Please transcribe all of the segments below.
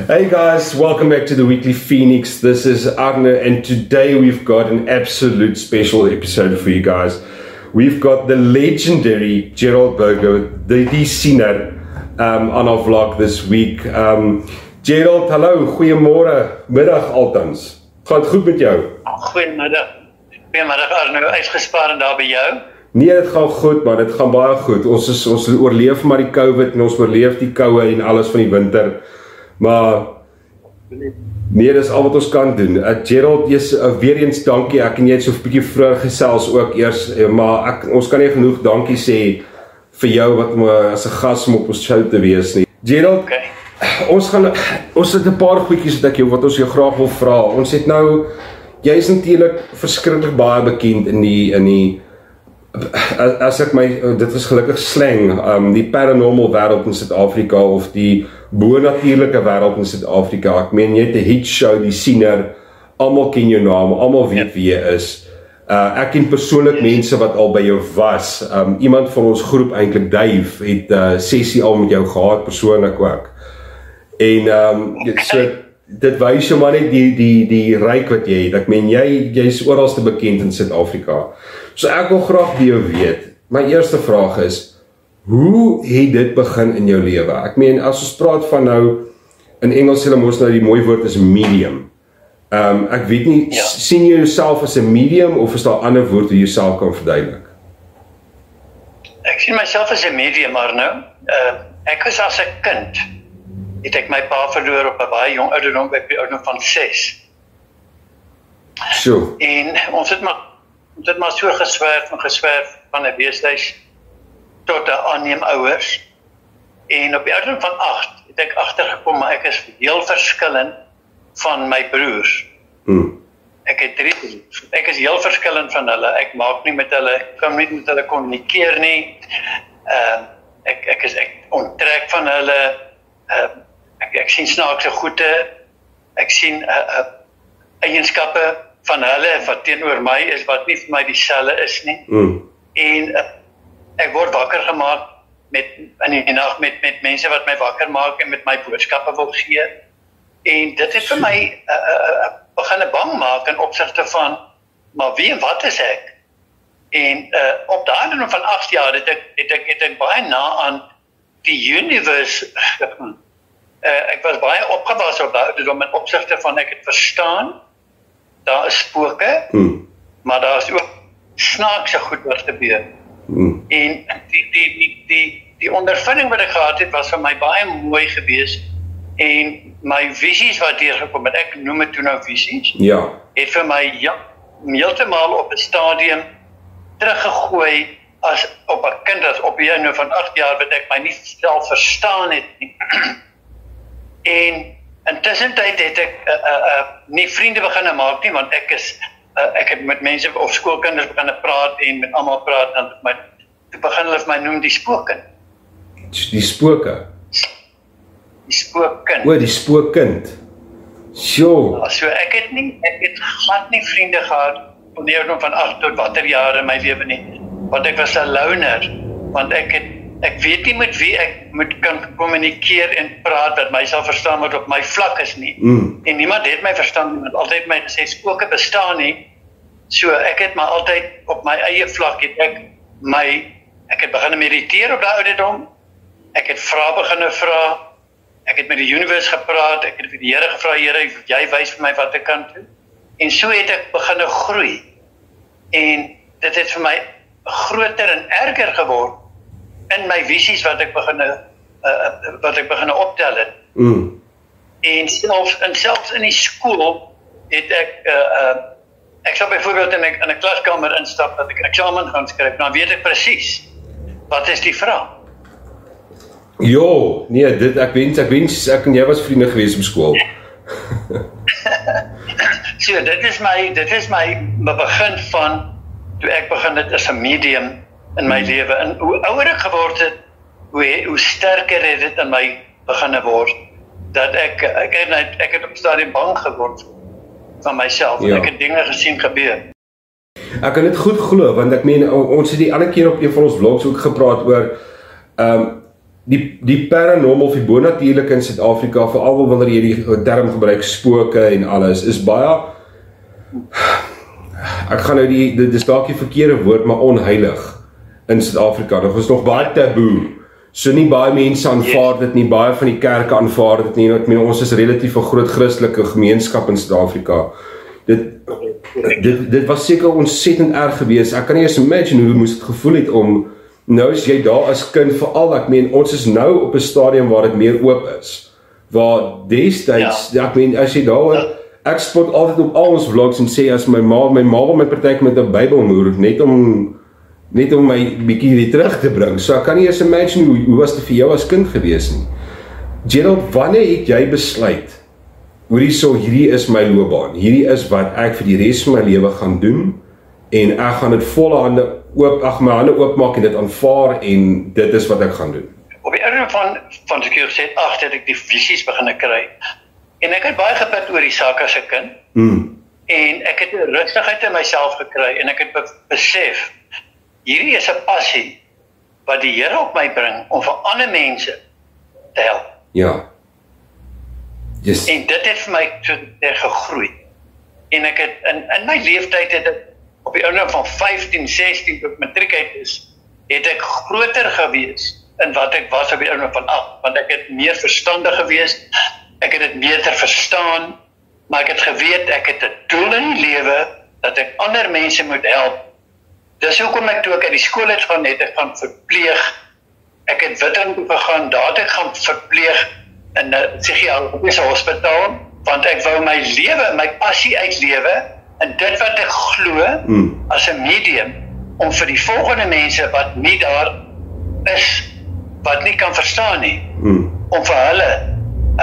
Hey guys, welcome back to the Weekly Phoenix. This is Arne, and today we've got an absolute special episode for you guys. We've got the legendary Gerald Burger, the siener, on our vlog this week. Gerald, hallo, goeiemôre, middag althans. Gaat goed met jou? Goeiemiddag Arno, uitgespaar en daar by jou? Nee, dit gaan goed man, dit gaan baie goed. Ons oorleef maar die COVID en ons oorleef die koue en alles van die winter. Maar nee, dis al wat ons kan doen. Gerald, weer eens dankie. Ek en jy het so 'n bietjie vroeër gesels ook eers, maar ons kan nie genoeg dankie sê vir jou wat as 'n gas om op ons show te wees nie. Gerald, okay. Ons het 'n paar goedjies wat ons jou graag wil vra. Ons het nou, jy is natuurlik verskriklik baie bekend in die as ek dit is gelukkig slang, die paranormal wêreld in Suid-Afrika of die bo-natuurlike wêreld in Suid-Afrika. Ek meen, jy het 'n hit show, die siener, almal ken jou naam, almal weet wie jy is. Ek ken persoonlik mense wat al by jou was. Iemand van ons groep, eintlik Dave, het sessie al met jou gehad, persoonlik ook. En so, dit wys jou maar net die ryk wat jy het. Ek meen, jy's oralste bekend in Suid-Afrika. So ek wil graag by jou weet, my eerste vraag is, hoe het dit begin in jou lewe? Ek meen, as ons praat van nou, in Engels sê ons nou die mooi woord is medium. Ek weet nie, sien jy jouself as 'n medium, of is daar ander woord hoe jy jouself kan verduidelik? Ek sien myself as 'n medium, Arno. Ek was as 'n kind, het ek my pa verloor op 'n baie jong ouderdom, by die ouderdom van 6. So. En ons het maar so geswerf van 'n weeshuis tot 'n aanneemouers. En op die ouderdom van 8 het ek agtergekom, maar ek is heel verskillend van my broers. Ek het 3 broers. Ek is heel verskillend van hulle. Ek maak nie met hulle, ek kan nie met hulle kommunikeer nie. Ek onttrek van hulle. Ek sien snaakse goede. Ek sien eienskappe van hulle wat teenoor my is wat nie vir my dieselfde is nie. En ek word wakker gemaak in die nag met mense wat my wakker maak en met my boodskappe wil gee. En dit het vir my begin bang maak in opsigte van, maar wie en wat is ek? En op daai ouderdom van 8 jaar het ek baie na aan die universe. Ek was baie opgewas op daai ouderdom in opsigte van ek het verstaan, daar is spooke, maar daar is ook snaakse goed wat gebeur. En die ondervinding wat ek gehad het, was vir my baie mooi geweest. En my visies wat deurgekom het, ek noem dit toe nou visies, het vir my heeltemal op 'n stadium teruggegooi as op 'n kind, as op die nou van 8 jaar, wat ek my nie self verstaan het nie. En intussen tyd het ek nie vriende begin maak nie, want ek het met mense of skoolkinders begin praat en met almal praat, en toe begin hulle vir my noem die spookkind. Die spooke? Die spookkind. O, die spookkind. Sjoe. So ek het glad nie vriende gehad van die ouderdom van 8 tot watter jare in my lewe nie. Want ek was 'n loner, want ek weet nie met wie ek kan kommunikeer en praat wat my sal verstaan wat op my vlak is nie. En niemand het my verstaan, niemand altyd my gesê spooke bestaan nie. So ek het maar altyd op my eie vlak ek het begin mediteer op daai ouderdom. Ek het begin vra. Ek het met die universe gepraat. Ek het vir die Here gevra, Here, jy wys vir my wat ek kan doen. En so het ek begin groei. En dit het vir my groter en erger geword in my visies wat ek begin optel het. En selfs in die skool het ek sal byvoorbeeld in 'n klaskamer instap dat ek 'n eksamen gaan skryf, dan weet ek presies wat is die vraag. Jo, nee, ek wens ek en jy was vriende gewees op skool. So, dit is my begin van toe ek begin dit as 'n medium in my lewe. En hoe ouer ek geword het, hoe sterker het dit in my begin word, dat ek het op stadium bang geword van myself, en ek het dinge gesien gebeur. Ek kan dit goed glo, want ek meen, ons het die ander keer op een van ons vlogs ook gepraat oor, die paranormal of die bonatuurlike in Suid-Afrika, veral wanneer jy die term gebruik, spooke en alles, is baie, ek gaan nou dis dalk die verkeerde woord, maar onheilig in Suid-Afrika. Dit is nog baie taboe. So nie baie mense aanvaar dit nie, baie van die kerke aanvaar dit nie. Ek meen, ons is relatief 'n groot Christelike gemeenskap in Suid-Afrika. Dit was seker ontsettend erg geweest. Ek kan nie eens imagine hoe moes dit gevoel het om, nou as jy daar as kind, veral, ek meen, ons is nou op 'n stadium waar dit meer oop is. Waar destyds, ek meen, as jy daar, ek spot altyd op al ons vlogs en sê, as my ma wil my partyk met 'n Bybelmoer, net om my bietjie weer terug te bring. So ek kan nie eens imagine hoe was dit vir jou as kind gewees nie. Gerald, wanneer het jy besluit, hierdie is my loopbaan, hierdie is wat ek vir die res van my lewe gaan doen, en ek gaan dit volle hande my hande oopmaak en dit aanvaar, en dit is wat ek gaan doen? Op die einde van sekuriteit 8 het ek die visies begin kry. En ek het baie gebid oor die saak as 'n kind. En ek het 'n rustigheid in myself gekry, en ek het besef, hierdie is 'n passie wat die Here op my bring om vir ander mense te help. Ja. Yes. En dit het vir my gegroei. En ek het in my leeftyd het ek op die ouderdom van 15, 16 tot matriek uit is, het ek groter gewees in wat ek was op die ouderdom van 8, want ek het meer verstandig gewees, ek het dit beter verstaan, maar ek het geweet ek het 'n doel in die lewe dat ek ander mense moet help. Dis hoekom ek toe ek uit die skool het gaan, het ek gaan verpleeg. Ek het Witting toe gegaan, daar het ek gaan verpleeg in 'n psigiatriese hospitaal, want ek wou my lewe, my passie uitlewe, en dit wat ek glo, as 'n medium, om vir die volgende mense wat nie daar is, wat nie kan verstaan nie, om vir hulle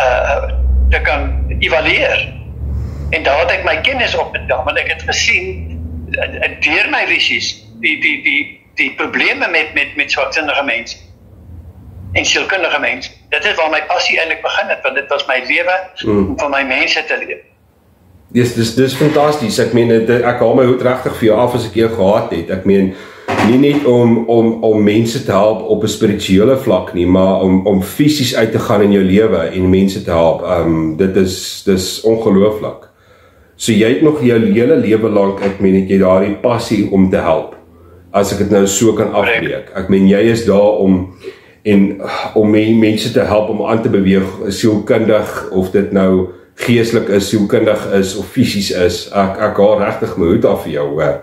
te kan evalueer. En daar het ek my kennis opgetel, want ek het gesien, deur my visies, die probleme met swartsindige mense en sielkundige mense. Dit is waar my passie eintlik begin het, want dit was my lewe om vir my mense te leef. Dis fantasties. Ek meen, ek haal my hoed regtig vir jou af as ek jou gehad het. Ek meen, nie net om mense te help op 'n spirituele vlak nie, maar om fisies uit te gaan in jou lewe en mense te help. Dis ongelooflik. So jy het nog jou hele lewe lank, ek meen, het jy daardie passie om te help, as ek dit nou so kan afbreek. Ek meen, jy is daar om mense te help om aan te beweeg, sielkundig, of dit nou geestelik is, sielkundig is, of fisies is. Ek haal regtig my hoed af vir jou, hoor.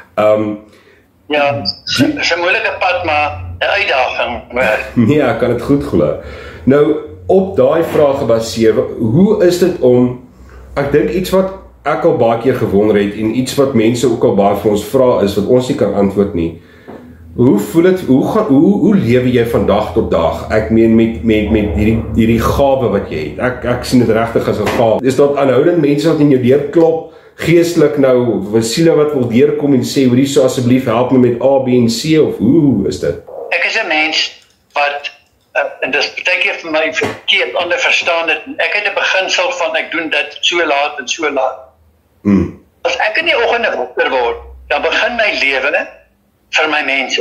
Ja, dis 'n moeilike pad, maar 'n uitdaging, hoor. Nee, ek kan dit goed glo. Nou, op daai vraag gebaseer, hoe is dit om, ek dink iets wat ek al baie keer gewonder het, en iets wat mense ook al baie vir ons vra is, wat ons nie kan antwoord nie. Hoe voel dit, hoe lewe jy van dag tot dag? Ek meen met hierdie gawe wat jy het. Ek sien dit regtig as 'n gawe. Is daar aanhoudend mense wat in jou deur klop, geestelik nou, siele wat wil deurkom en sê, hoorie, so asseblief help my met A, B en C, of hoe is dit? Ek is 'n mens wat, en dis baie keer vir my verkeerd ander verstaan dit, ek het 'n beginsel van ek doen dit so laat en so laat. As ek in die oggende wakker word, dan begin my lewe vir my mense.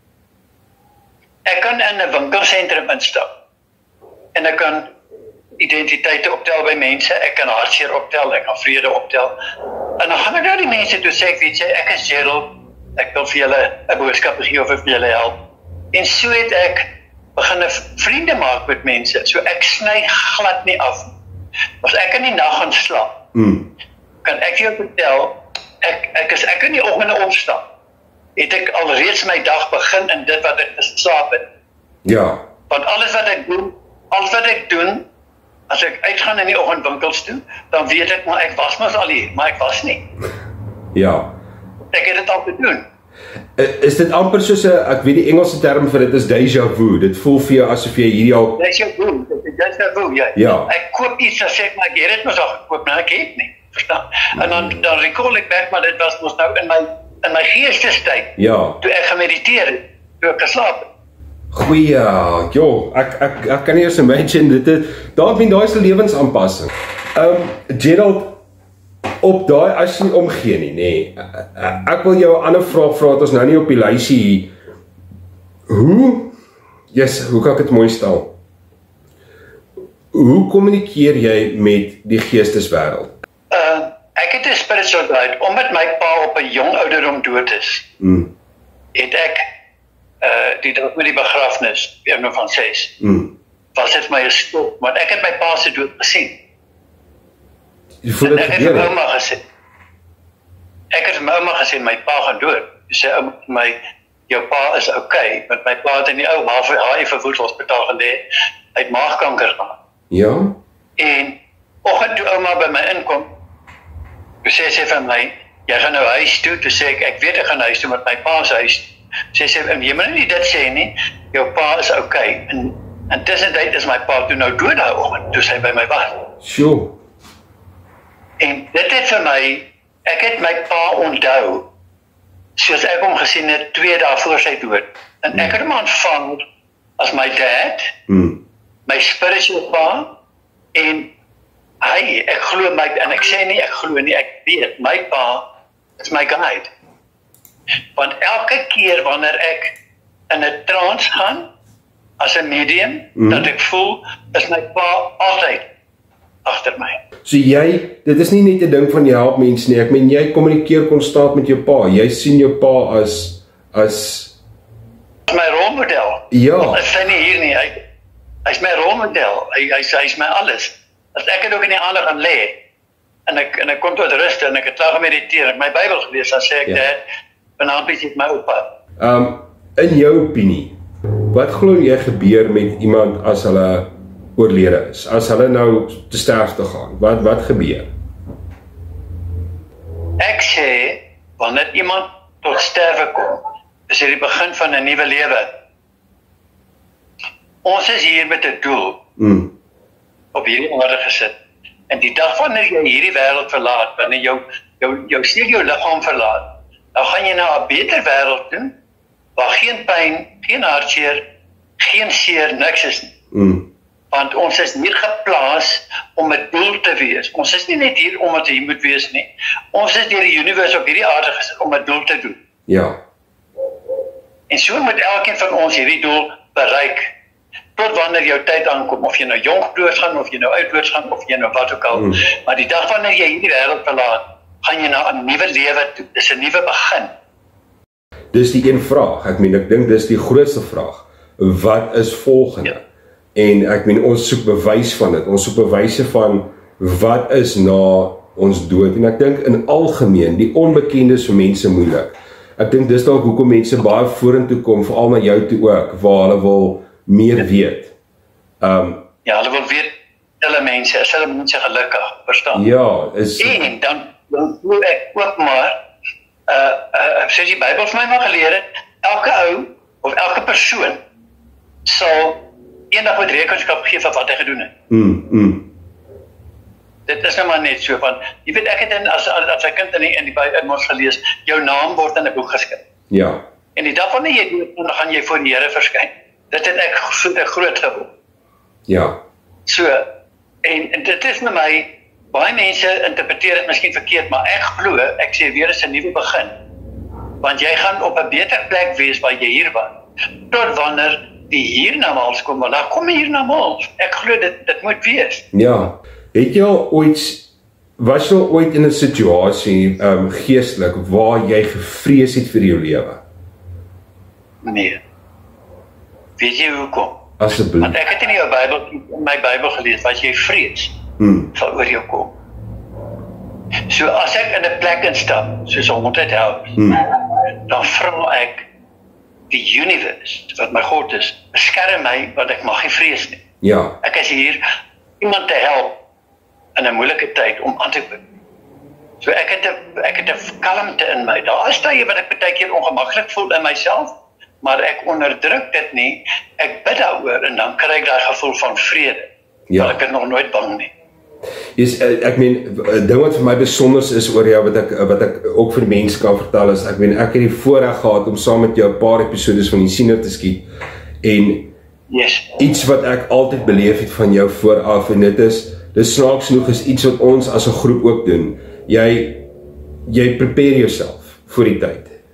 Ek kan in 'n winkelsentrum instap, en ek kan identiteite optel by mense, ek kan hartseer optel, ek kan vrede optel, en dan gaan ek nou die mense toe sê, ek weet jy, ek is Gerald, ek wil vir julle 'n boodskap gee of vir julle help, en so het ek begin vriende maak met mense, so ek sny glad nie af. As ek in die nag gaan slaap, kan ek jou vertel, as ek in die oggende opstaan, het ek alreeds my dag begin in dit wat ek geslaap het. Ja. Want alles wat ek doen, as ek uitgaan in die oggendwinkels toe, dan weet ek, maar ek was mos al hier, maar ek was nie. Ja. Ek het dit al gedoen. Is dit amper soos 'n, ek weet die Engelse term vir dit is déjà vu, dit voel vir jou asof jy hierdie al... Déjà vu, ja. Ja. Ek koop iets, dan sê ek, maar ek het dit mos al gekoop, maar ek het nie, verstaan? En dan recall ek back, maar dit was mos nou in my geestestyd, toe ek gemediteer het, toe ek geslaap het. Goeie, joh, ek kan nie eens imagine, daai is 'n lewensaanpassing. Gerald, op daai, as jy omgee nie, nee, ek wil jou 'n ander vraag vra, het ons nou nie op die lysie, Yes, hoe kan ek dit mooi stel? Hoe kommunikeer jy met die geesteswêreld? Ek het 'n spiritual guide, omdat my pa op 'n jong ouderdom dood is. Het ek die dag met die begrafnis, een van 6, was dit my 'n skok, want ek het my pa se dood gesien. Jy voel dit Ek het my ouma gesê. Ek het my ouma gesê, my pa gaan dood. Sy sê ouma vir my, jou pa is okay, want my pa het in die ou HIV hospitaal gelê, hy het maagkanker gehad. Ja? En oggend toe ouma by my inkom, toe sê sy vir my, jy gaan nou huis toe, toe sê ek weet ek gaan huis toe, met my pa se huis toe. Sê, jy moet nie dit sê nie, jou pa is okay. En tussentyd is my pa toe nou dood nou oggend, toe sy by my was. Sure. En dit het vir my, ek het my pa onthou, soos ek hom gesien het 2 dae voor sy dood. En ek het hom aanvang as my dad, my spiritual pa, en ek glo my, en ek sê nie ek glo nie, ek weet, my pa is my guide. Want elke keer wanneer ek in 'n trance gaan, as 'n medium, dat ek voel, is my pa altyd agter my. So dit is nie net 'n ding van jy help mense nie, ek meen jy kommunikeer konstant met jou pa, jy sien jou pa as my rolmodel. Ja. Hy sê nie hier nie, hy's my rolmodel, hy's my alles. As ek het ook in die aande gaan lê, en ek kom tot rus, en ek het klaar gemediteer, ek my Bybel gelees, dan sê ek dat, vanaand is dit my oupa. In jou opinie, wat glo jy gebeur met iemand as hulle oorlede is, as hulle nou te sterfte gaan, wat gebeur? Ek sê, wanneer iemand tot sterwe kom, is dit die begin van 'n nuwe lewe. Ons is hier met 'n doel, op hierdie aarde gesit, en die dag wanneer jy hierdie wêreld verlaat, wanneer jou siel jou liggaam verlaat, dan gaan jy na 'n beter wêreld toe, waar geen pyn, geen hartseer, geen seer, niks is nie. Want ons is hier geplaas om 'n doel te wees. Ons is nie net hier omdat hier moet wees nie. Ons is deur die univers op hierdie aarde gesit om 'n doel te doen. Ja. En so moet elkeen van ons hierdie doel bereik, tot wanneer jou tyd aankom, of jy nou jonk doodgaan, of jy nou oud doodgaan, of jy nou wat ook al. Maar die dag wanneer jy hierdie wêreld verlaat, gaan jy na 'n nuwe lewe toe. Dis 'n nuwe begin. Dis die een vraag. Ek dink dis die grootste vraag. Wat is volgende? Ja. En ek ons soek bewys van dit. Ons soek bewyse van wat is na ons dood. En ek dink in algemeen, die onbekende is vir mense moeilik. Ek dink dis dalk hoekom mense baie vorentoe kom, veral na jou toe ook, waar hulle wil meer weet. Ja, hulle wil weet, hulle mense gelukkig, verstaan? Ja, En dan voel ek ook maar, soos die Bybel vir my maar geleer het, elke ou, of elke persoon, sal eendag moet rekenskap gee van wat hy gedoen het. Dit is nou maar net so, want, jy weet, ek het as ek kind in ons gelees, jou naam word in 'n boek geskryf. Ja. En die dag wanneer jy dood, dan gaan jy voor die Here verskyn. Dit het ek so 'n groot geword. Ja. So, en dit is met my, baie mense interpreteer dit miskien verkeerd, maar ek glo, ek sê weer is 'n nuwe begin. Want jy gaan op 'n beter plek wees waar jy hier was. Tot wanneer die hiernamaals kom, want dan kom hiernamaals. Ek glo dit moet wees. Ja. Het jy al was jy al ooit in 'n situasie, geestelik, waar jy gevrees het vir jou lewe? Nee. Weet jy hoekom? Asseblief. Want ek het in my Bybel gelees, wat jy vrees, sal oor jou kom. So as ek in 'n plek instap, soos 'n haunted house, dan vra ek die universe, wat my God is, beskerm my, want ek mag nie vrees nie. Ja. Ek is hier iemand te help in 'n moeilike tyd om aan te bid. So ek het 'n kalmte in my. Daar is tye wat ek baie keer ongemaklik voel in myself, maar ek onderdruk dit nie. Ek bid daaroor en dan kry ek daai gevoel van vrede. Ja. Maar ek is nog nooit bang nie. Yes, ek meen, 'n ding wat vir my besonders is oor jou, wat ek ook vir mense kan vertel is, ek het die voorreg gehad om saam met jou 'n paar episodes van die Siener te skiet, en iets wat ek altyd beleef het van jou vooraf, en dit snaaks genoeg is iets wat ons as 'n groep ook doen. Jy prepare jouself vir die tyd.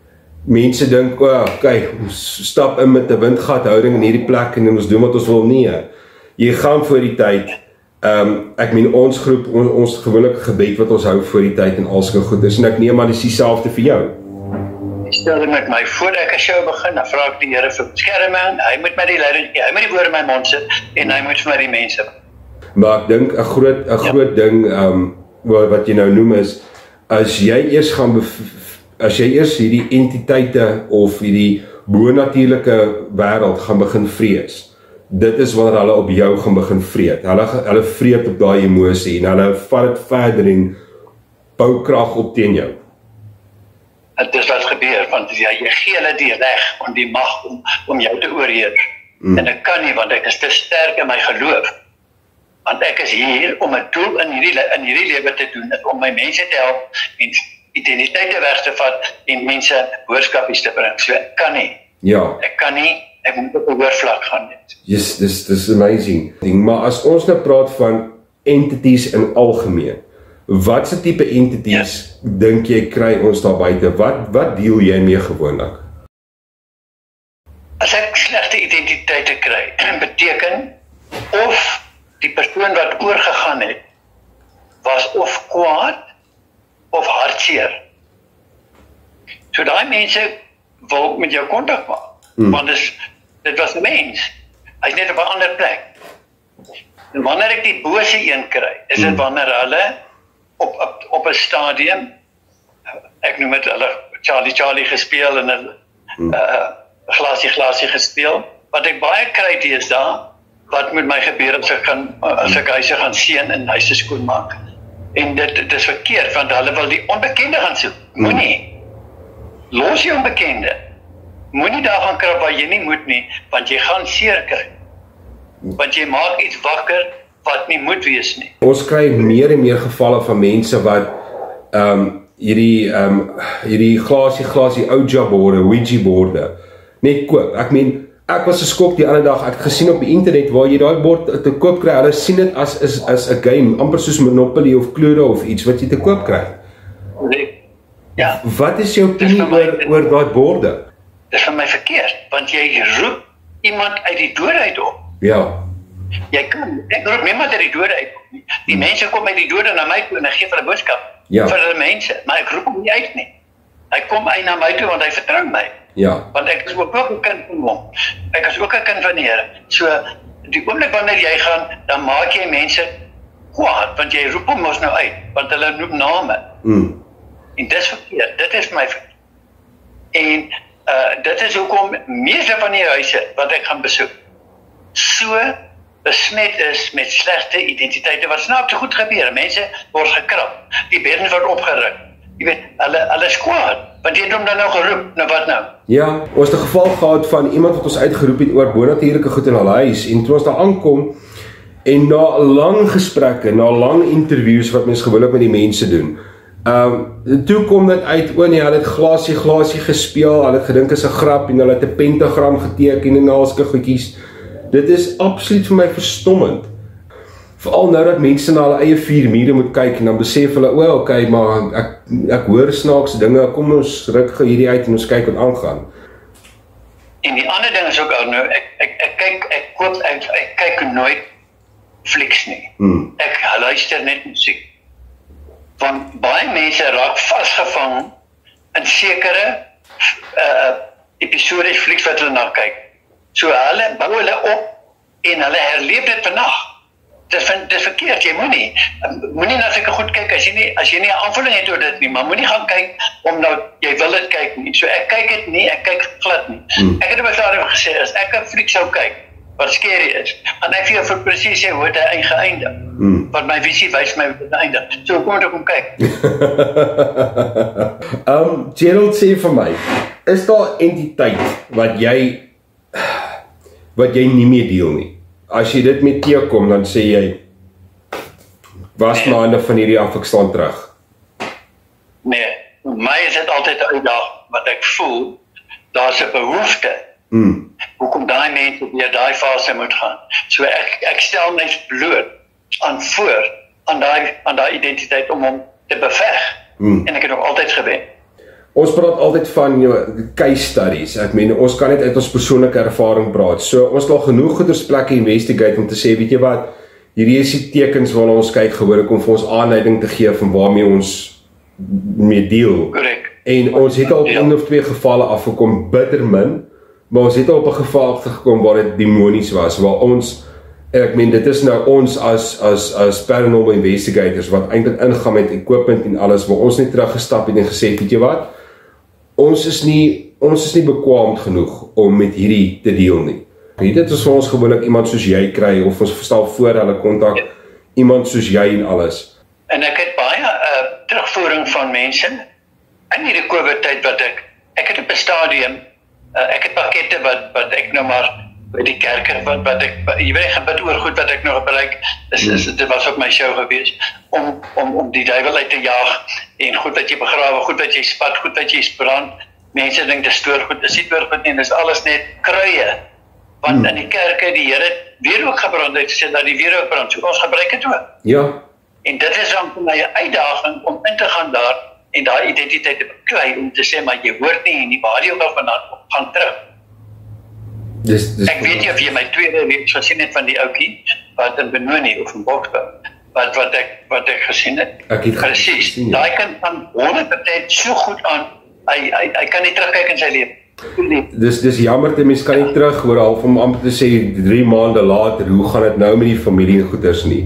mense dink, kyk, ons stap in met 'n windgathouding in hierdie plek en ons doen wat ons wil nie. Jy gaan voor die tyd. Ek meen ons groep, ons gewone gebed wat ons hou voor die tyd en al sulke goeders, en ek neem maar dis dieselfde vir jou. Stel dit met my voor ek 'n show begin, dan vra ek die Here vir beskerming, hy moet my die leiding gee, hy moet die woorde in my mond sit en hy moet vir my die mense. Maar ek dink 'n groot ding wat jy nou noem is, as jy eers hierdie entiteite of hierdie bonatuurlike wêreld gaan begin vrees, dit is wanneer hulle op jou gaan begin vreet. Hulle vreet op daai emosie en hulle vat dit verder en bou krag op teen jou. Dit is wat gebeur, want jy gee hulle die reg om die mag om jou te oorheers. En ek kan nie, want ek is te sterk in my geloof. Want ek is hier om 'n doel in hierdie lewe te doen, om my mense te help, en identiteite weg te vat en mense boodskapies te bring. So ek kan nie. Ja. Ek kan nie, ek moet op 'n hoër vlak gaan net. Yes, dis amazing. Maar as ons nou praat van entities in algemeen, watse tipe entities dink jy kry ons daar buite? Wat deel jy mee gewoonlik? As ek slegte identiteite kry, beteken of die persoon wat oorgegaan het, was of kwaad of hartseer. So daai mense wil met jou kontak maak, want dit was 'n mens. Hy's net op 'n ander plek. En wanneer ek die bose een kry, is dit wanneer hulle op 'n stadium, ek noem dit hulle Charlie gespeel en 'n glasie gespeel, wat ek baie kry deesdae, wat met my gebeur as ek huise gaan seën en huise skoonmaak. En dit is verkeerd, want hulle wil die onbekende gaan soek. Moenie. Los die onbekende. Moenie daar gaan krap waar jy nie moet nie, want jy gaan seer kry. Want jy maak iets wakker wat nie moet wees nie. Ons kry meer en meer gevalle van mense wat hierdie glasie Ouija borde, Ouija borde net koop. Ek was geskok die ander dag, ek het gesien op die internet waar jy daai bord te koop kry, hulle sien dit as 'n game, amper soos Monopoly of Cluedo of iets wat jy te koop kry. Ja. Wat is jou opinie oor daai borde? Dit is vir my verkeerd, want jy roep iemand uit die dood uit op. Ja. Ek roep niemand uit die dood uit op. Die mense kom uit die dood na my toe en ek gee vir 'n boodskap vir hulle mense, maar ek roep hom nie uit nie. Hy kom uit na my toe want hy vertrou my. Ja. Want ek is ook 'n kind van hom. Ek is ook 'n kind van die Here. So die oomblik wanneer jy gaan, dan maak jy mense kwaad, want jy roep hom mos nou uit, want hulle noem name. En dis verkeerd. Dit is my verkeerd. En dit is hoekom meeste van die huise wat ek gaan besoek, so besmet is met slegte identiteite, wat snaaks so goed gebeur. Mense word gekrap, die beddens word opgeruk. Jy weet, hulle is kwaad, want jy het hom dan nou geroep, nou wat nou? Ja, ons het 'n geval gehad van iemand wat ons uitgeroep het oor bonatuurlike goed in hulle huis, en toe ons daar aankom, en na lang gesprekke, na lang interviews wat mens gewoonlik met die mense doen, toe kom dit uit, nee, hulle het glasie gespeel, hulle het gedink is 'n grap, en hulle het 'n pentagram geteken en al sulke goedjies. Dit is absoluut vir my verstommend. Veral nou dat mense na hulle eie vier mure moet kyk en dan besef hulle, okay, maar ek hoor snaakse dinge, kom ons ruk hierdie uit en ons kyk wat aangaan. En die ander ding is ook al nou, ek kyk nooit flieks nie. Ek luister net musiek. Want baie mense raak vasgevang in sekere episodies flieks wat hulle na kyk. So hulle bou hulle op en hulle herleef dit vandag. Dit is verkeerd, jy moenie na sulke goed kyk as jy nie 'n aanvulling het oor dit nie, maar moenie gaan kyk omdat jy wil dit kyk nie. So ek kyk dit nie, ek kyk glad nie. Ek het op 'n stadium gesê, as ek 'n fliek sou kyk wat scary is, en ek vir presies sê hoe dit eindig. Want my visie wys my hoe dit eindig. So kom ek kom kyk. Gerald sê vir my, is daar entiteit wat jy nie meer deel nie? As jy dit met teekom, dan sê jy, was maar ander van hierdie af, ek staan terug. Nee, vir my is dit altyd 'n uitdaging, wat ek voel, daar's 'n behoefte. Hoekom daai mense deur daai fase moet gaan. So ek stel my bloot aan daai identiteit om hom te beveg. En ek het nog altyd gewen. ons praat altyd van case studies. Ek meen, ons kan net uit ons persoonlike ervaring praat. So, ons het al genoeg goeders plekke investigate om te sê, weet jy wat, hierdie is die tekens waarna ons kyk gewoonlik om vir ons aanleiding te gee van waarmee ons mee deel. Correct. En ons het al op 1 of 2 gevalle afgekom, bitter min, maar ons het al op 'n geval gekom waar dit demonies was, waar ons, ek meen, dit is nou ons as paranormal investigators, wat eintlik ingaan met equipment en alles, waar ons net teruggestap het en gesê, weet jy wat, ons is nie bekwaamd genoeg om met hierdie te deel nie. Dit is vir ons gewoonlik iemand soos jy kry, of ons stel voor hulle kontak, iemand soos jy en alles. En ek het baie terugvoering van mense, in hierdie COVID-tyd wat ek het op 'n stadium, ek het pakkette wat ek nou maar, by die kerke, wat ek, jy weet, gebid oor goed wat ek nog gebruik, dit was op my show gewees, om die duiwel uit te jaag, en goed wat jy begrawe, goed wat jy spat, goed wat jy brand, mense dink dis stoorgoed, dis nie stoorgoed nie, dis alles net kruie, want in die kerke, die Here weer ook gebrand het, gesê dat die weer ook brand, so ons gebruik het ook. Ja. En dit is dan vir my 'n uitdaging om in te gaan daar, en daai identiteit te beklei, om te sê, maar jy hoort nie, en die waar jy ook al vandaan gaan terug. Ek weet nie of jy my tweede reeks gesien het van die ouetjie, wat in Benoni of in Boksburg, wat ek gesien het. Ek het presies, daai kind kan 100% so goed aan, hy kan nie terugkyk in sy lewe. Dis jammer, die mens kan nie terug hoor, half om amper te sê 3 maande later, hoe gaan dit nou met die familie en goeders nie.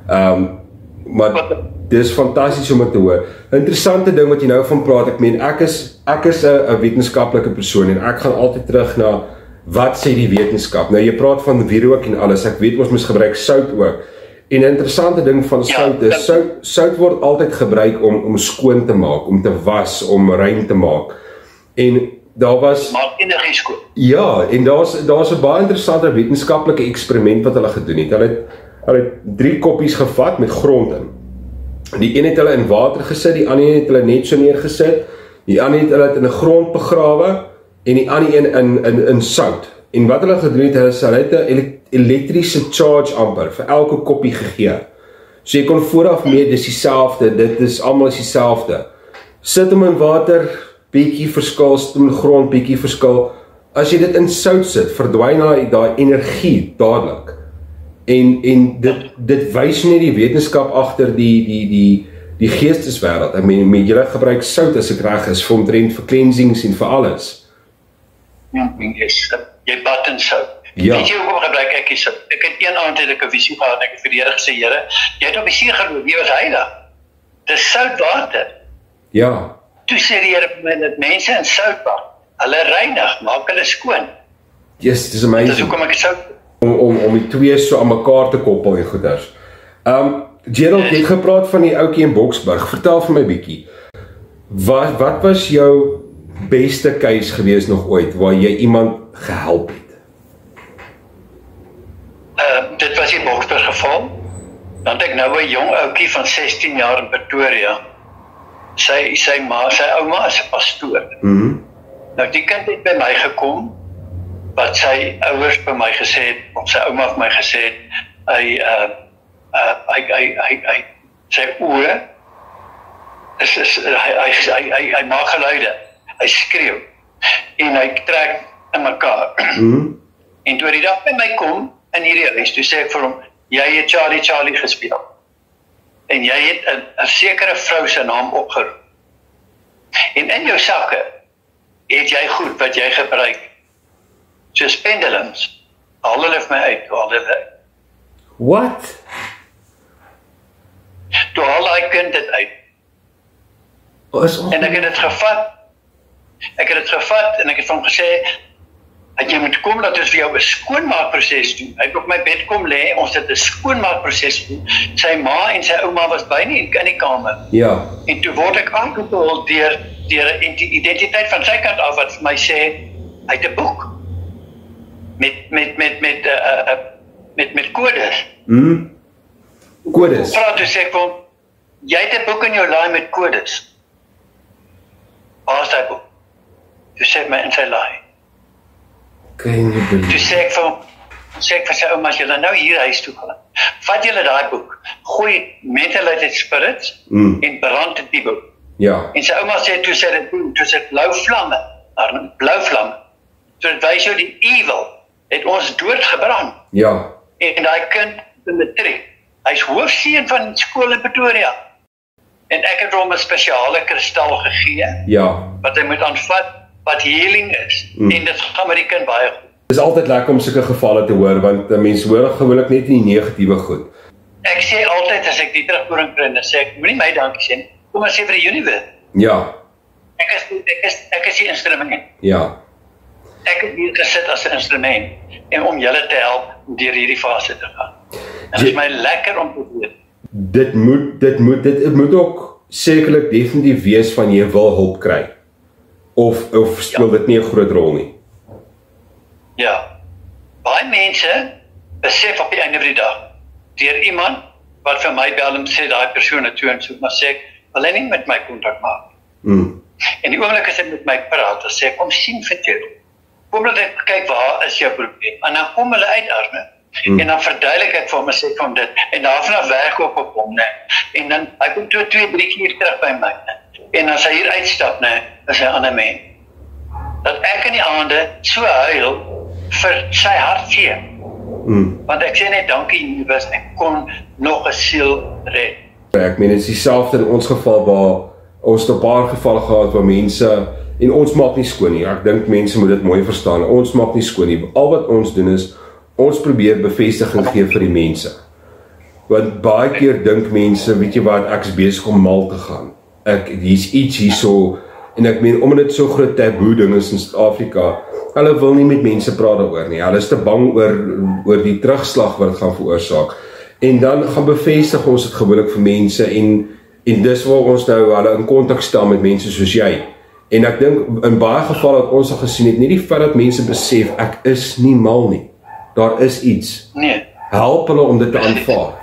Maar dis fantasties om dit te hoor. Interessante ding wat jy nou van praat, ek meen, ek is 'n wetenskaplike persoon en ek gaan altyd terug na wat sê die wetenskap. Nou jy praat van wierook en alles, ek weet ons moet gebruik sout ook. En 'n interessante ding van sout is, sout word altyd gebruik om skoon te maak, om te was, om rein te maak. En daar was maak energie skoon. Ja, en daar's 'n baie interessante wetenskaplike eksperiment wat hulle gedoen het. Hulle het 3 koppies gevat met grond in. Die een het hulle in water gesit, die ander een het hulle net so neergesit, die ander het hulle in 'n grond begrawe en die ander een in sout. En wat hulle gedoen het, hulle het 'n elektriese charge amper vir elke koppie gegee. So jy kon vooraf meet, dis dieselfde, dit is almal is dieselfde. Sit hom in water, bietjie verskil, sit hom in grond, bietjie verskil. As jy dit in sout sit, verdwyn daai energie dadelik. En dit wys net die wetenskap agter die geesteswêreld. Ek meen jy gebruik sout as ek reg is vir omtrent vir cleansings en vir alles. Yes, jy bad in sout. Ja. Weet jy hoekom gebruik ek die sout? Ek het een aand het ek 'n visie gehad en ek het vir die Here gesê, Here, jy het op die see geloop, jy was heilig. Dis soutwater. Ja. Toe sê die Here vir my dat mense in sout bad, hulle reinig, maak hulle skoon. Yes, dis amazing. Dis hoekom ek sout om die twee so aan mekaar te koppel en goeders. Gerald, jy het gepraat van die ouetjie in Boksburg. Vertel vir my bietjie. Wat was jou beste case gewees nog ooit waar jy iemand gehelp het? Dit was die Boksburg geval. Dan het ek nou 'n jong ouetjie van 16 jaar in Pretoria. Sy ouma is 'n pastoor. Nou die kind het by my gekom, wat sy ouers by my gesê het, of sy ouma vir my gesê het, sy oë, hy maak geluide, hy skreeu, en hy trek in mekaar. En toe die dag by my kom, in hierdie huis, toe sê ek vir hom, jy het Charlie gespeel, en jy het 'n sekere vrou se naam opgeroep, en in jou sakke, het jy goed wat jy gebruik, soos pendulums, haal hulle vir my uit, What? Toe haal hy kind dit uit. En ek het dit gevat, en ek het vir hom gesê, dat jy moet kom, dat ons vir jou 'n skoonmaakproses doen. Hy het op my bed kom lê, ons het 'n skoonmaakproses doen. Sy ma en sy ouma was by nie in die kamer. Ja. En toe word ek aangekoppel deur 'n identiteit van sy kant af, wat vir my sê, hy het 'n boek. Met kodes. Kodes. Toe sê ek vir hom, jy het 'n boek in jou laai met kodes. Waar is die boek? Toe sê ek my in sy laai. Toe sê ek vir sy ouma, as julle nou hier huis toe gaan, vat julle daai boek, gooi mentality spirits en brand die boek. Ja. En sy ouma sê toe sy dit doen, toe sy blou vlamme, blou vlamme. So dit wys jou die evil het ons doodgebrand. Ja. En daai kind in matriek, hy's hoofseun van skool in Pretoria. En ek het hom 'n spesiale kristal gegee, Ja. wat hy moet aanvat, wat healing is. En dit gaan met die kind baie goed. Dit is altyd lekker om sulke gevalle te hoor, want mense hoor gewoonlik net die negatiewe goed. Ek sê altyd as ek die terugvoering kry, dan sê ek, moenie my dankie sê, kom maar sê vir die universe. Ja. Ek is die instrument. Ja. Ek het hier gesit as 'n instrument en om julle te help deur hierdie fase te gaan. En dit is my lekker om te weet. Dit moet ook sekerlik definitief wees van jy wil hulp kry. Of speel dit nie 'n groot rol nie? Ja. Baie mense besef op die einde van die dag, deur iemand wat vir my bel en sê daai persoon het toe en so, maar sê ek, wil hy nie met my kontak maak? En die oomblik as hy met my praat, dan sê ek, kom sien vir jou. Kom dat ek kyk waar is jou probleem. En dan kom hulle uit, Arne. En dan verduidelik ek vir hom en sê van dit. En daarvan werk ook op hom, né? En dan, hy kom 2-3 keer terug by my, né? En as hy hier uitstap, né, is hy 'n ander mens. Dat ek in die aande so huil vir sy hartseer. Want ek sê net dankie universe, ek kon nog 'n siel red. Ek meen, dit is dieselfde in ons geval waar ons 'n paar gevalle gehad waar mense, en ons maak nie skoon nie, ek dink mense moet dit mooi verstaan, ons maak nie skoon nie, al wat ons doen is, ons probeer bevestiging gee vir die mense. Want baie keer dink mense, weet jy wat, ek is besig om mal te gaan. Hier's iets hierso, en ek meen, omdat dit so groot taboe ding is in Suid-Afrika, hulle wil nie met mense praat daaroor nie, hulle is te bang oor die terugslag wat het gaan veroorsaak. En dan gaan bevestig ons dit gewoonlik vir mense, en dis waar ons nou hulle in kontak stel met mense soos jy. En ek dink, in baie gevalle wat ons al gesien het, nie die feit dat mense besef, ek is nie mal nie. Daar is iets. Nee. Help hulle om dit te aanvaar.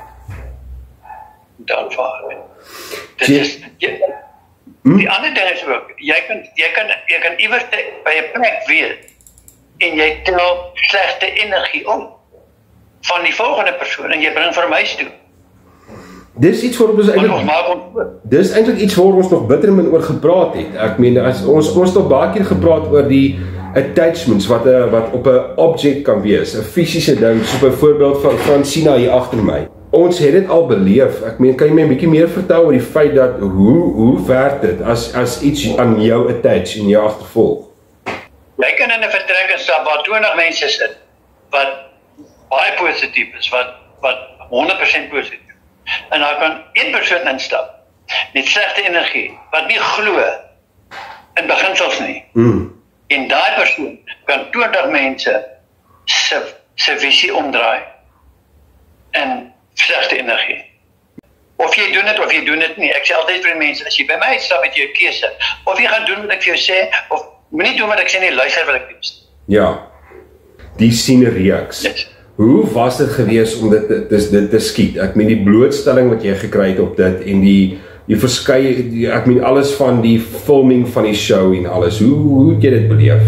Die ander ding is ook, jy kan iewers by 'n plek wees en jy tel slegte energie om van die volgende persoon en jy bring vir my toe. Dis iets waar dis eintlik iets waar ons nog bitter min oor gepraat het. Ek meen, ons het nog baie keer gepraat oor die attachments wat op 'n object kan wees, 'n fisiese ding, soos byvoorbeeld van Francina hier agter my. Ons het dit al beleef. Ek meen, kan jy my 'n bietjie meer vertel oor die feit dat hoe werk dit as iets aan jou attach en jou agtervolg? Jy kan in 'n vertrek instap waar 20 mense sit wat baie positief is, wat 100% positief. En daar kan een persoon instap met slegte energie, wat nie glo in beginsels nie. En daai persoon kan 20 mense se visie omdraai in slegte energie. Of jy doen dit of jy doen dit nie. Ek sê altyd vir mense, as jy by my uitstap, het jy 'n keuse. Of jy gaan doen wat ek vir jou sê, of moenie doen wat ek sê nie, luister wat ek sê. Ja. Die sienereeks. Yes. Hoe was dit gewees om dit te skiet? Ek meen die blootstelling wat jy gekry het op dit en die verskeie, ek meen alles van die filming van die show en alles. Hoe het jy dit beleef?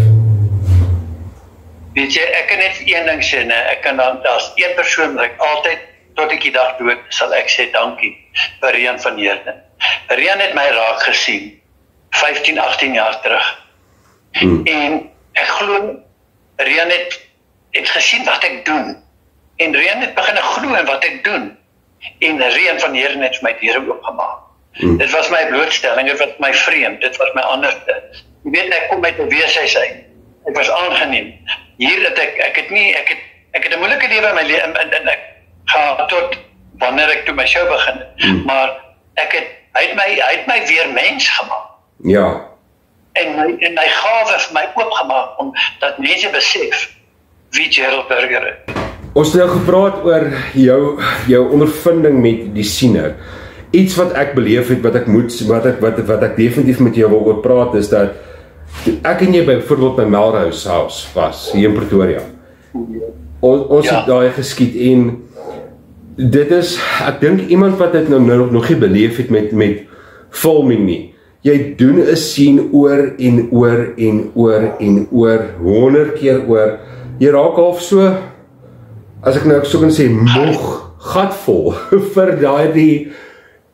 Weet jy, ek kan net een ding sê, ek kan dan, daar's een persoon wat ek altyd, tot ek die dag dood, sal ek sê dankie, vir Rian van Heerden. Rian het my raak gesien, 15, 18 jaar terug. En ek glo, Rian het gesien wat ek doen. En Rian het begin glo in wat ek doen. En Rian van Heerden het my deure oopgemaak. Dit was my blootstelling, dit was my vreemd, dit was my anderste. Jy weet, ek kom uit 'n weeshuis uit. Ek was aangeneem. Hier het ek het 'n moeilike lewe in my lewe en ek gaan tot wanneer ek toe my show begin. Maar hy het my weer mens gemaak. Ja. En hy gawe vir my oopgemaak omdat mense besef wie Gerald Burger is. Ons het nou gepraat oor jou ondervinding met die siener. Iets wat ek beleef het, wat ek definitief met jou wil oor praat, is dat ek en jy byvoorbeeld by Melrose House was, hier in Pretoria. Ons het daai geskiet en dit is, ek dink iemand wat dit nou nog nie beleef het met filming nie. Jy doen 'n scene oor en oor en oor en oor, 100 keer oor. Jy raak half so, as ek nou so kan sê, moeg, gatvol vir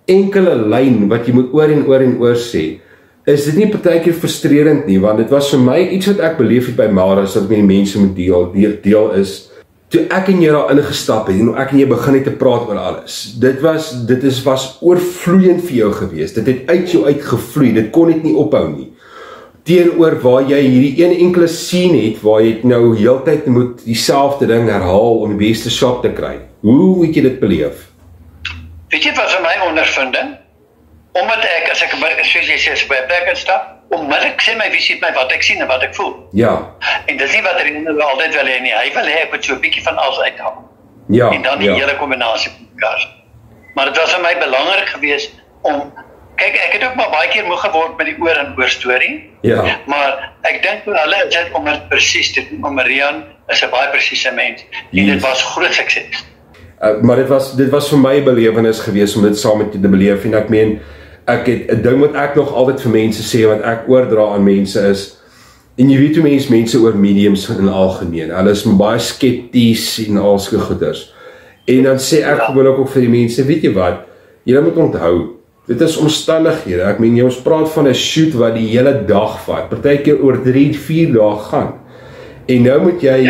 enkele lyn wat jy moet oor en oor en oor sê, is dit nie partykeer frustrerend nie, want dit was vir my iets wat ek beleef het by Maras, dat met die mense moet deel is, toe ek en jy daar ingestap het, en ek en jy begin het te praat oor alles, dit was oorvloeiend vir jou gewees, dit het uit jou uitgevloei, dit kon net nie ophou nie, teenoor waar jy hierdie een enkele scene het, waar jy nou heeltyd moet dieselfde ding herhaal om die beste shot te kry, hoe het jy dit beleef? Weet jy wat vir my ondervinding? Omdat ek, as ek soos jy sê, by 'n plek instap, onmiddellik sê my visie my wat ek sien en wat ek voel. Ja. En dis nie wat Rene altyd wil hê nie. Hy wil hê ek moet so 'n bietjie van alles uithaal. Ja. En dan die hele kombinasie van mekaar. Maar dit was vir my belangrik geweest om kyk, ek het ook maar baie keer moeg geword met die oor en oor storie. Ja. Maar ek dink vir hulle is dit om dit presies te doen. Marian is 'n baie presiese mens. En dit was groot sukses. Maar dit was vir my 'n belewenis geweest om dit saam met jou te beleef, en ek meen, ek het 'n ding wat ek nog altyd vir mense sê, wat ek oordra aan mense is, en jy weet hoe mense oor mediums in algemeen, hulle is baie skepties en al sulke goeders, en dan sê ek gewoonlik ook vir die mense, weet jy wat, julle moet onthou, dit is omstandighede, ek meen, ons praat van 'n shoot wat die hele dag vat, partykeer oor 3-4 dae gaan, en nou moet jy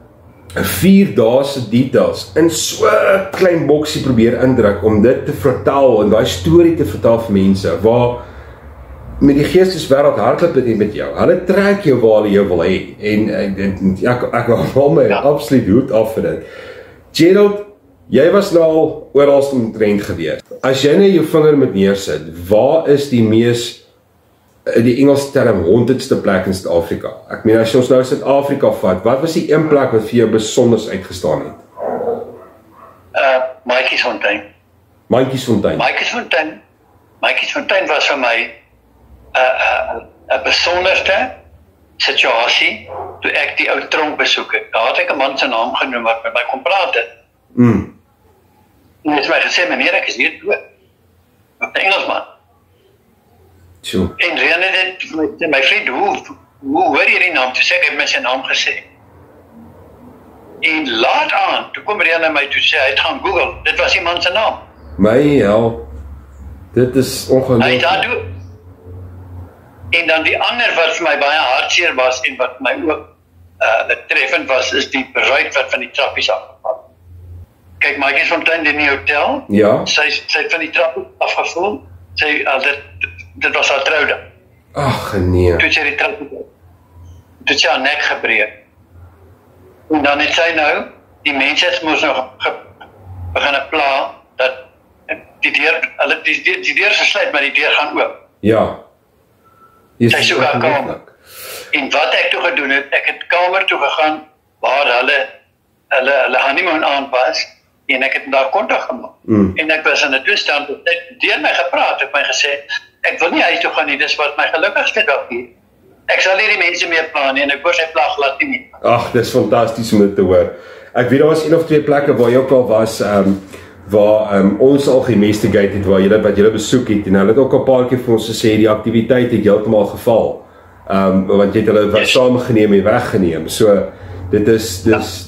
4 dae se details in so 'n klein boksie probeer indruk om dit te vertel en daai storie te vertel vir mense waar met die geesteswêreld hardloop dit met jou. Hulle trek jou waar hulle jou wil hê en ek wil my absoluut hoed af vir dit. Gerald, jy was nou al oral omtrent gewees. As jy net jou vinger moet neersit, waar is die mees die Engelse term hauntedste plek in Suid-Afrika? Ek meen, as jy ons nou Suid-Afrika vat, wat was die een plek wat vir jou besonders uitgestaan het? Maatjiesfontein. Maatjiesfontein. Maatjiesfontein was vir my 'n besonderste situasie toe ek die ou tronk besoek het. Daar het ek 'n man se naam genoem wat met my kom praat het. En hy het my gesê, meneer, ek is hier dood. 'n Engelsman. Sure. En Rene het my vriend, hoe hoor jy die naam? Toe sê ek het my sy naam gesê. En laat aan, toe kom Rene my toe sê, hy het gaan Google, dit was die man se naam. My hel, dit is ongelooflik. Hy het daar dood. En dan die ander wat vir my baie hartseer was en wat my ook betreffend was, is die bruid wat van die trappies afgeval. Kyk, Maatjiesfontein in die hotel, ja. Sy het van die trap afgeval, dit was haar trouwdag. Ag nee. Toe sy die trap toe sy haar nek gebreek. En dan het sy nou, die mense het moes nog begin pla, dat die deur gesluit, maar die deur gaan oop. Ja. Sy soek haar kamer. En wat ek toe gedoen het, ek het kamer toe gegaan, waar hulle honeymoon aand was, en ek het daar kontak gemaak. En ek was in 'n toestand, deur my gepraat, het my gesê, ek wil nie huis toe gaan nie, dis wat my gelukkigste dag hier. Ek sal nie die mense meer pla nie, en ek word sy pla glad nie. Ag, dis fantasties om dit te hoor. Ek weet daar was 1 of 2 plekke waar jy ook al was, waar ons al geïnvestigate het, wat julle besoek het, en hulle het ook 'n paar keer vir ons gesê, die aktiwiteit het heeltemal geval, want jy het hulle wat saamgeneem en weggeneem, so, dit is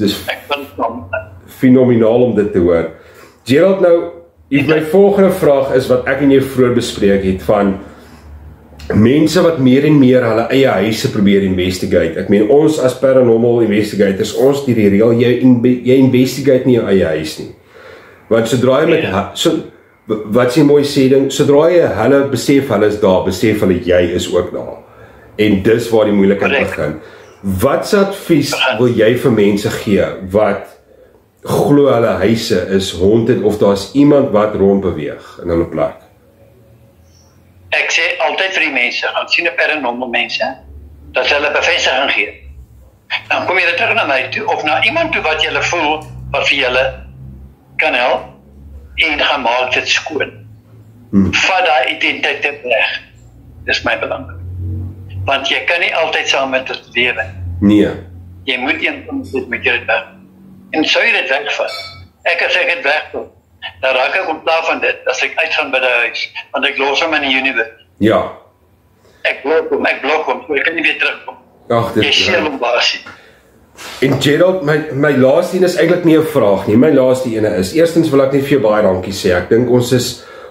fenomenaal om dit te hoor. Gerald, nou, my volgende vraag is wat ek en jy vroeër bespreek het, van mense wat meer en meer hulle eie huise probeer investigate. Ek meen, ons as paranormal investigators, ons die reël, jy investigate nie jou eie huis nie. Want sodra jy wat jy mooi sê ding, sodra jy hulle besef hulle is daar, besef hulle jy is ook daar. En dis waar die moeilikheid begin. Wat se advies wil jy vir mense gee wat glo hulle huise is haunted of daar's iemand wat rondbeweeg in hulle plek? Ek sê altyd vir die mense, gaan sien 'n paranormal mense, dat hulle bevestiging gee. Dan kom jy terug na my toe, of na iemand toe wat julle voel, wat vir julle kan help, en gaan maak dit skoon. Vat daai identiteit weg. Dis my belangrik. Want jy kan nie altyd saam met dit lewe. Nee. Jy moet dit met jou weg. En sou jy dit wegvat? As ek dit wegvat, dan raak ek ontslaaf van dit, as ek uitgaan by die huis, want ek los hom in die universe. Ja. Ek blok hom, so ek kan nie weer terugkom. Ag, dit jy sien hom basie. En Gerald, my laaste een is eintlik nie 'n vraag nie. My laaste ene is, eerstens wil ek net vir jou baie dankie sê. Ek dink ons is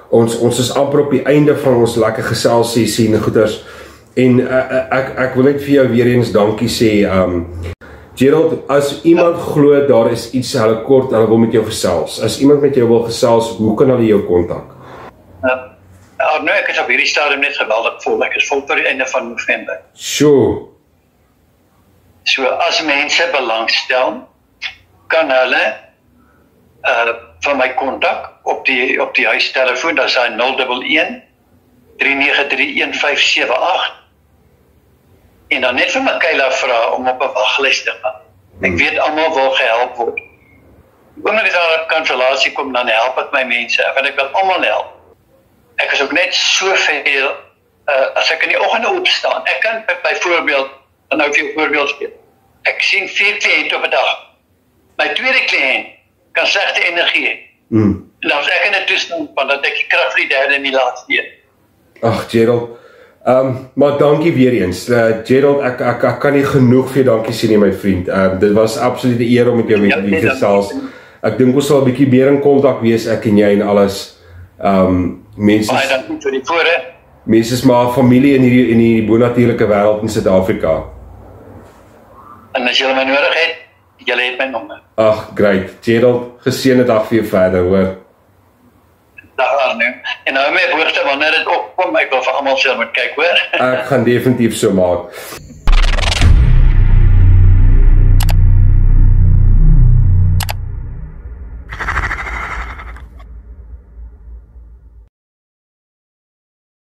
Ons is amper op die einde van ons lekker geselsessie en goeders. En ek wil net vir jou weer eens dankie sê. Gerald, as iemand glo daar is iets hulle kort, hulle wil met jou gesels. As iemand met jou wil gesels, hoe kan hulle jou kontak? Nou, ek is op hierdie stadium net geweldig vol. Ek is vol tot die einde van November. Sure. So as mense belangstel, kan hulle van my kontak op die huistelefoon, dat is hy 011 393 1578, en dan net vir Michaela vra om op 'n waglys te gaan. Ek weet almal wil gehelp word. Die oomblik as daar 'n kansellasie kom, dan help ek my mense, want ek wil almal help. Ek is ook net soveel, as ek in die oggende opstaan, ek kan byvoorbeeld, dan nou vir jou voorbeeld speel, ek sien 4 kliënte op 'n dag. My tweede kliënt kan slegte energie hê. En dan is ek in 'n toestand van dat ek die krag vir die derde en die laaste een. Ag, Gerald, maar dankie weer eens. Gerald, ek kan nie genoeg vir jou dankie sê nie, my vriend. Dit was absoluut 'n eer om met jou te gesels. Ek dink ons sal 'n bietjie meer in kontak wees, ek en jy en alles. Mense Baie dankie vir die voorreg. Mense is maar familie in hierdie bonatuurlike wêreld in Suid-Afrika. En as julle my nodig het, julle het my nommer. Ag, great. Gerald, geseënde dag vir jou verder, hoor. Dag Arno. En nou my hoogte wanneer dit opkom, ek wil vir almal sê moet kyk, hoor. Ek gaan definitief so maak.